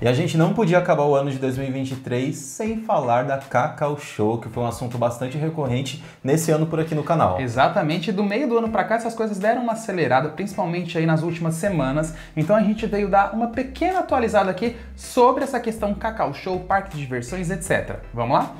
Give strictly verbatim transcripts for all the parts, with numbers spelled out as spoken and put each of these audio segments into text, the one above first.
E a gente não podia acabar o ano de dois mil e vinte e três sem falar da Cacau Show, que foi um assunto bastante recorrente nesse ano por aqui no canal. Exatamente, do meio do ano pra cá essas coisas deram uma acelerada, principalmente aí nas últimas semanas. Então a gente veio dar uma pequena atualizada aqui sobre essa questão Cacau Show, parque de diversões, etcétera. Vamos lá?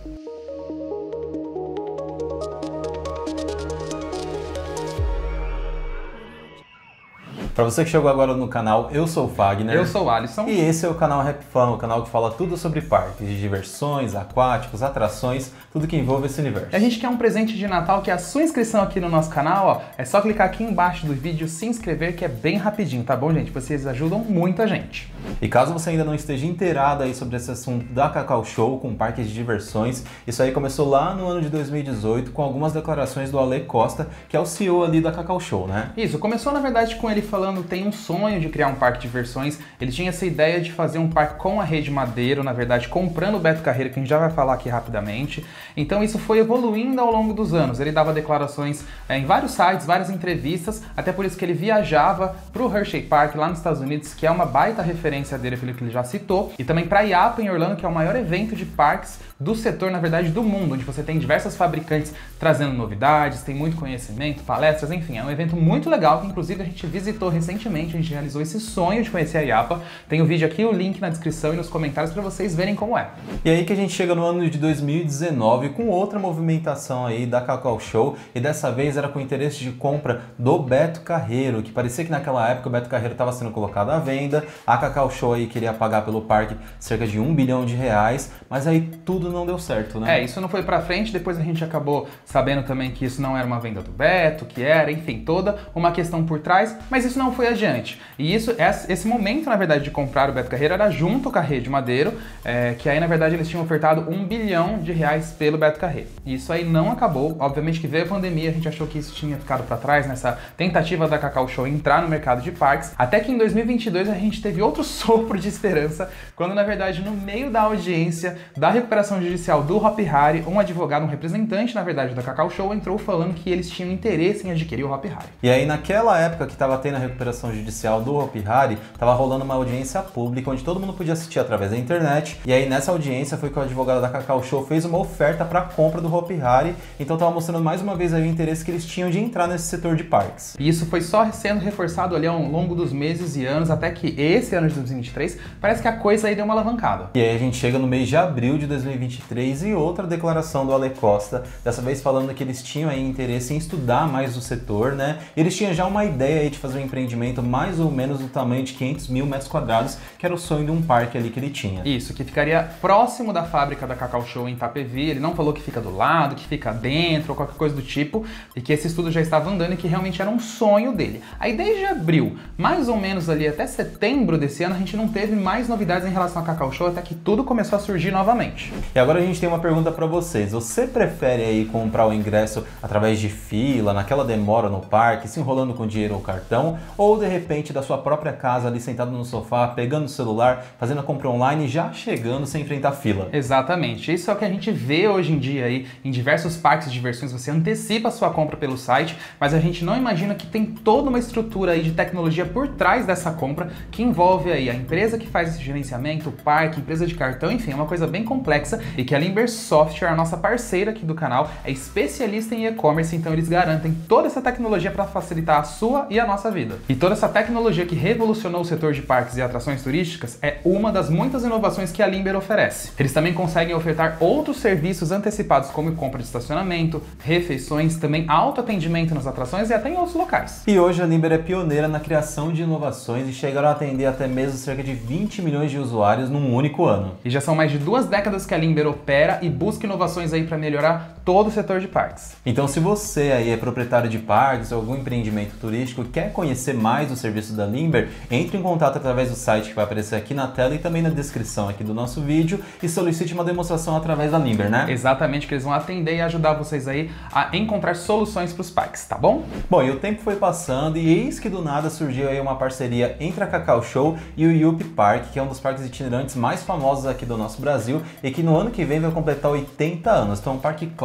Pra você que chegou agora no canal, eu sou o Fagner. Eu sou o Alisson. E esse é o canal Rap Fun, o canal que fala tudo sobre parques de diversões, aquáticos, atrações, tudo que envolve esse universo. E a gente quer um presente de Natal, que é a sua inscrição aqui no nosso canal, ó. É só clicar aqui embaixo do vídeo, se inscrever, que é bem rapidinho, tá bom, gente? Vocês ajudam muito a gente. E caso você ainda não esteja inteirado aí sobre esse assunto da Cacau Show com parques de diversões, isso aí começou lá no ano de dois mil e dezoito com algumas declarações do Ale Costa, que é o C E O ali da Cacau Show, né? Isso, começou na verdade com ele falando tem um sonho de criar um parque de diversões. Ele tinha essa ideia de fazer um parque com a Rede Madeiro, na verdade comprando o Beto Carreiro, que a gente já vai falar aqui rapidamente. Então isso foi evoluindo ao longo dos anos. Ele dava declarações é, em vários sites, várias entrevistas, até por isso que ele viajava para o Hershey Park lá nos Estados Unidos, que é uma baita referência dele, pelo que ele já citou, e também para a IAAPA em Orlando, que é o maior evento de parques do setor, na verdade, do mundo, onde você tem diversas fabricantes trazendo novidades, tem muito conhecimento, palestras, enfim, é um evento muito legal, que inclusive a gente visitou recentemente, a gente realizou esse sonho de conhecer a IAAPA. Tem o vídeo aqui, o link na descrição e nos comentários para vocês verem como é. E aí que a gente chega no ano de dois mil e dezenove com outra movimentação aí da Cacau Show, e dessa vez era com interesse de compra do Beto Carreiro, que parecia que naquela época o Beto Carreiro estava sendo colocado à venda, a Cacau Show aí queria pagar pelo parque cerca de um bilhão de reais, mas aí tudo não deu certo, né? É, isso não foi pra frente, depois a gente acabou sabendo também que isso não era uma venda do Beto, que era, enfim, toda uma questão por trás, mas isso não foi adiante. E isso, esse momento, na verdade, de comprar o Beto Carreiro era junto com a Rede Madeiro, é, que aí, na verdade, eles tinham ofertado um bilhão de reais pelo Beto Carreiro. E isso aí não acabou, obviamente que veio a pandemia, a gente achou que isso tinha ficado pra trás nessa tentativa da Cacau Show entrar no mercado de parques, até que em dois mil e vinte e dois a gente teve outro sopro de esperança, quando, na verdade, no meio da audiência da recuperação judicial do Hopi Hari, um advogado, um representante, na verdade, da Cacau Show, entrou falando que eles tinham interesse em adquirir o Hopi Hari. E aí, naquela época que estava tendo a recuperação judicial do Hopi Hari, estava rolando uma audiência pública, onde todo mundo podia assistir através da internet, e aí nessa audiência foi que o advogado da Cacau Show fez uma oferta para a compra do Hopi Hari, então estava mostrando mais uma vez aí o interesse que eles tinham de entrar nesse setor de parques. E isso foi só sendo reforçado ali ao longo dos meses e anos, até que esse ano de dois mil e vinte e três, parece que a coisa aí deu uma alavancada. E aí a gente chega no mês de abril de dois mil e vinte e três e outra declaração do Ale Costa, dessa vez falando que eles tinham aí interesse em estudar mais o setor, né? E eles tinham já uma ideia aí de fazer um empreendimento mais ou menos do tamanho de quinhentos mil metros quadrados, que era o sonho de um parque ali que ele tinha. Isso, que ficaria próximo da fábrica da Cacau Show em Itapevi. Ele não falou que fica do lado, que fica dentro ou qualquer coisa do tipo, e que esse estudo já estava andando e que realmente era um sonho dele. Aí desde abril, mais ou menos ali até setembro desse ano, a gente não teve mais novidades em relação à Cacau Show, até que tudo começou a surgir novamente. E agora a gente tem uma pergunta para vocês. Você prefere aí comprar o ingresso através de fila, naquela demora no parque, se enrolando com dinheiro ou cartão, ou de repente da sua própria casa ali sentado no sofá, pegando o celular, fazendo a compra online e já chegando sem enfrentar fila? Exatamente. Isso é o que a gente vê hoje em dia aí em diversos parques de diversões. Você antecipa a sua compra pelo site, mas a gente não imagina que tem toda uma estrutura aí de tecnologia por trás dessa compra, que envolve aí a empresa que faz esse gerenciamento, o parque, empresa de cartão, enfim, é uma coisa bem complexa, e que a Limber Software, a nossa parceira aqui do canal, é especialista em e-commerce, então eles garantem toda essa tecnologia para facilitar a sua e a nossa vida. E toda essa tecnologia que revolucionou o setor de parques e atrações turísticas é uma das muitas inovações que a Limber oferece. Eles também conseguem ofertar outros serviços antecipados, como compra de estacionamento, refeições, também autoatendimento nas atrações e até em outros locais. E hoje a Limber é pioneira na criação de inovações e chegaram a atender até mesmo cerca de vinte milhões de usuários num único ano. E já são mais de duas décadas que a Limber opera e busca inovações aí para melhorar todo o setor de parques. Então, se você aí é proprietário de parques ou algum empreendimento turístico e quer conhecer mais o serviço da Limber, entre em contato através do site que vai aparecer aqui na tela e também na descrição aqui do nosso vídeo e solicite uma demonstração através da Limber, né? Exatamente, que eles vão atender e ajudar vocês aí a encontrar soluções para os parques, tá bom? Bom, e o tempo foi passando e eis que do nada surgiu aí uma parceria entre a Cacau Show e o Yupi Park, que é um dos parques itinerantes mais famosos aqui do nosso Brasil e que no ano que vem vai completar oitenta anos. Então é um parque clássico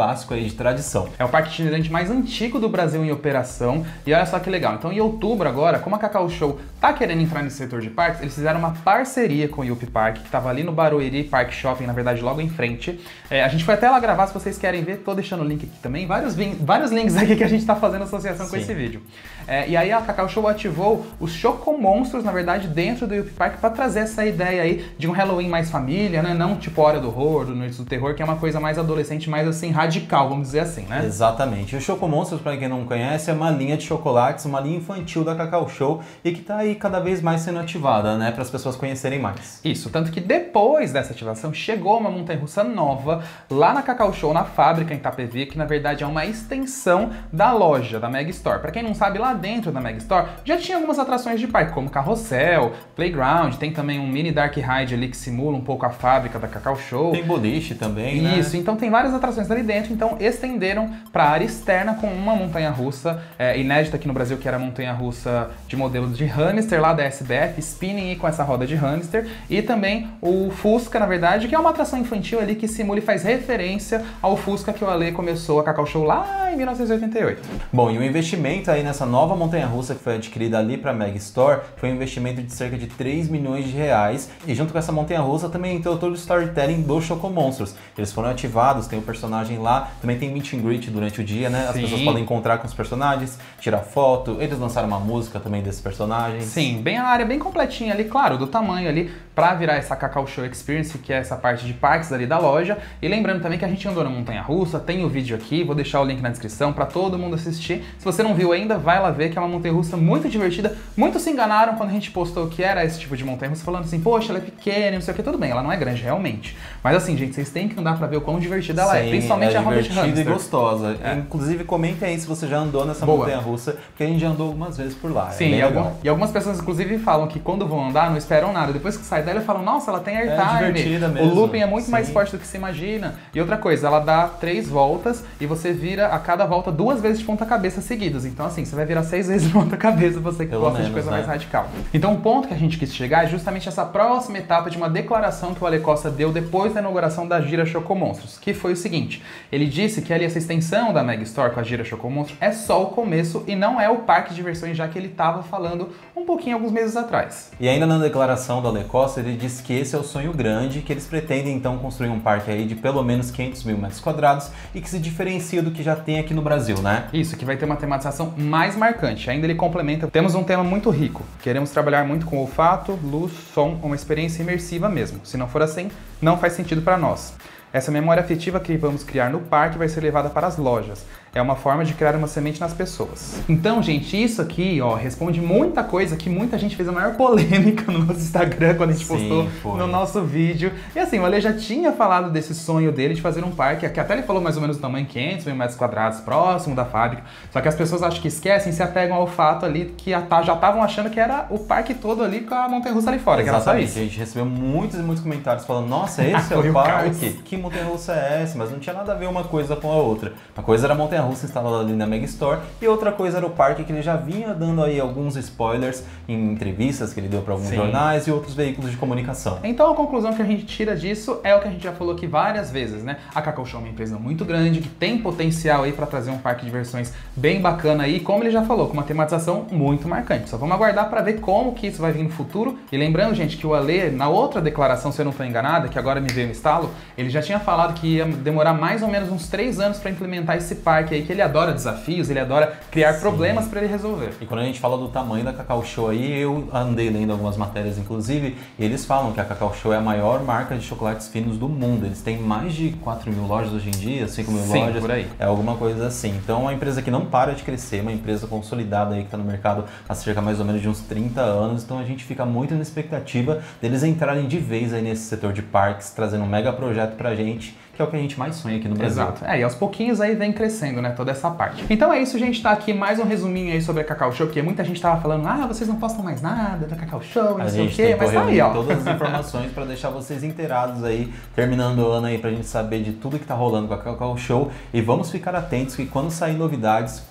clássico aí de tradição. É o parque itinerante mais antigo do Brasil em operação e olha só que legal. Então em outubro agora, como a Cacau Show tá querendo entrar nesse setor de parques, eles fizeram uma parceria com o Yupi Park, que estava ali no Barueri Park Shopping, na verdade logo em frente. É, a gente foi até lá gravar, se vocês querem ver, tô deixando o link aqui também, vários, vários links aqui que a gente tá fazendo associação Sim. com esse vídeo. É, e aí a Cacau Show ativou os Chocomonstros, na verdade, dentro do Yupi Park para trazer essa ideia aí de um Halloween mais família, né? Não tipo Hora do Horror, do Noites do Terror, que é uma coisa mais adolescente, mais assim, radical, vamos dizer assim, né? Exatamente. O Chocomonstros, para quem não conhece, é uma linha de chocolates, uma linha infantil da Cacau Show e que tá aí cada vez mais sendo ativada, né? Para as pessoas conhecerem mais. Isso, tanto que depois dessa ativação chegou uma montanha-russa nova lá na Cacau Show, na fábrica em Itapevi, que na verdade é uma extensão da loja, da Mega Store. Para quem não sabe, lá dentro da Mega Store já tinha algumas atrações de parque, como carrossel, playground, tem também um mini dark ride ali que simula um pouco a fábrica da Cacau Show. Tem boliche também, Isso, né? então tem várias atrações ali dentro, então estenderam para a área externa com uma montanha-russa é, inédita aqui no Brasil, que era a montanha-russa de modelo de hamster lá da S B F, spinning e com essa roda de hamster, e também o Fusca, na verdade, que é uma atração infantil ali que simula e faz referência ao Fusca que o Ale começou a Cacau Show lá em mil novecentos e oitenta e oito. Bom, e o investimento aí nessa nova montanha-russa que foi adquirida ali para a Mega Store foi um investimento de cerca de três milhões de reais, e junto com essa montanha-russa também entrou todo o storytelling do Chocomonstros. Eles foram ativados, tem o personagem lá, também tem meet and greet durante o dia, né? As Sim. pessoas podem encontrar com os personagens, tirar foto, eles lançaram uma música também desses personagens. Sim, bem a área bem completinha ali, claro, do tamanho ali, pra virar essa Cacau Show Experience, que é essa parte de parques ali da loja. E lembrando também que a gente andou na montanha-russa, tem o vídeo aqui, vou deixar o link na descrição pra todo mundo assistir. Se você não viu ainda, vai lá ver, que é uma montanha-russa muito divertida. Muitos se enganaram quando a gente postou que era esse tipo de montanha-russa, falando assim, poxa, ela é pequena, não sei o que, tudo bem, ela não é grande realmente. Mas assim, gente, vocês têm que andar pra ver o quão divertida ela Sim, é, principalmente é a roda de hamster. e gostosa. É. Inclusive, comentem aí se você já andou nessa Boa. montanha-russa, porque a gente já andou algumas vezes por lá. Sim, é e, algum, e algumas pessoas, inclusive, falam que quando vão andar, não esperam nada. Depois que sai dela, falam, nossa, ela tem airtime. É divertida O mesmo. looping é muito Sim. mais forte do que se imagina. E outra coisa, ela dá três voltas e você vira a cada volta duas vezes de ponta-cabeça seguidas. Então, assim, você vai virar seis vezes de ponta-cabeça, você que Pelo gosta menos, de coisa né? mais radical. Então, o ponto que a gente quis chegar é justamente essa próxima etapa de uma declaração que o Ale Costa deu depois da inauguração da Gira Chocomonstros, que foi o seguinte: ele disse que ali essa extensão da Mega Store com a Gira Chocomonstros é só o começo e não é o parque de diversões, já que ele estava falando um pouquinho alguns meses atrás. E ainda na declaração do Ale Costa, ele disse que esse é o sonho grande, que eles pretendem então construir um parque aí de pelo menos quinhentos mil metros quadrados e que se diferencia do que já tem aqui no Brasil, né? Isso, que vai ter uma tematização mais marcante. Ainda ele complementa, temos um tema muito rico. Queremos trabalhar muito com olfato, luz, som, uma experiência imersiva mesmo. Se não for assim, não faz sentido para nós. Essa memória afetiva que vamos criar no parque vai ser levada para as lojas. É uma forma de criar uma semente nas pessoas. Então, gente, isso aqui, ó, responde muita coisa que muita gente fez a maior polêmica no nosso Instagram quando a gente Sim, postou foi. no nosso vídeo. E assim, o Ale já tinha falado desse sonho dele de fazer um parque, que até ele falou mais ou menos do tamanho quinhentos mil metros quadrados, próximo da fábrica. Só que as pessoas acho que esquecem, se apegam ao fato ali que já estavam achando que era o parque todo ali com a montanha-russa ali fora, que era só Exatamente, isso. a gente recebeu muitos e muitos comentários falando, nossa, esse é Foi o o parque? caos. Que montanha-russa é essa? Mas não tinha nada a ver uma coisa com a outra. Uma coisa era a montanha-russa instalada ali na Mega Store e outra coisa era o parque, que ele já vinha dando aí alguns spoilers em entrevistas que ele deu para alguns Sim. jornais e outros veículos de comunicação. Então a conclusão que a gente tira disso é o que a gente já falou aqui várias vezes, né? A Cacau Show é uma empresa muito grande, que tem potencial aí para trazer um parque de diversões bem bacana aí, como ele já falou, com uma tematização muito marcante. Só vamos aguardar para ver como que isso vai vir no futuro. E lembrando, gente, que o Ale, na outra declaração, se eu não estou enganada, que agora me veio no estalo, ele já tinha falado que ia demorar mais ou menos uns três anos para implementar esse parque aí, que ele adora desafios, ele adora criar Sim. problemas para ele resolver. E quando a gente fala do tamanho da Cacau Show aí, eu andei lendo algumas matérias, inclusive, e eles falam que a Cacau Show é a maior marca de chocolates finos do mundo. Eles têm mais de quatro mil lojas hoje em dia, cinco mil Sim, lojas, por aí. é alguma coisa assim. Então é uma empresa que não para de crescer, uma empresa consolidada aí que está no mercado há cerca mais ou menos de uns trinta anos. Então a gente fica muito na expectativa deles entrarem de vez aí nesse setor de parques, trazendo um mega projeto pra gente, que é o que a gente mais sonha aqui no Brasil. Exato. É, e aos pouquinhos aí vem crescendo, né, toda essa parte. Então é isso, gente, tá aqui mais um resuminho aí sobre a Cacau Show, porque muita gente tava falando, ah, vocês não postam mais nada da Cacau Show, não A sei o gente quê, mas tá aí, ó. todas as informações para deixar vocês inteirados aí, terminando o ano aí, pra gente saber de tudo que tá rolando com a Cacau Show. E vamos ficar atentos que quando sair novidades,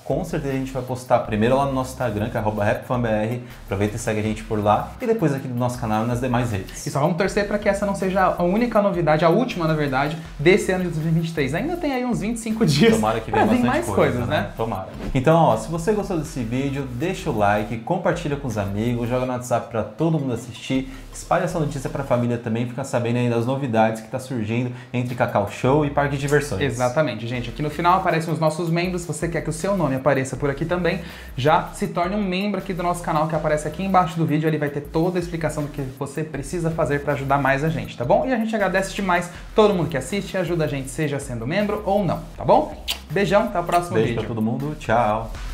com certeza a gente vai postar primeiro lá no nosso Instagram, que é arroba rapfanbr. Aproveita e segue a gente por lá. E depois aqui no nosso canal e nas demais redes. E só vamos torcer para que essa não seja a única novidade, a última, na verdade, desse ano de dois mil e vinte e três. Ainda tem aí uns vinte e cinco dias. Tomara que venha bastante mais coisa, coisas, né? né? Tomara. Então, ó, se você gostou desse vídeo, deixa o like, compartilha com os amigos, joga no WhatsApp para todo mundo assistir, espalha essa notícia para a família também, fica sabendo aí das novidades que tá surgindo entre Cacau Show e Parque de Diversões. Exatamente, gente. Aqui no final aparecem os nossos membros. Se você quer que o seu nome apareça por aqui também, já se torne um membro aqui do nosso canal, que aparece aqui embaixo do vídeo. Ali vai ter toda a explicação do que você precisa fazer para ajudar mais a gente, tá bom? E a gente agradece demais todo mundo que assiste e ajuda a gente, seja sendo membro ou não, tá bom? Beijão, até o próximo Beijo vídeo. pra todo mundo, tchau!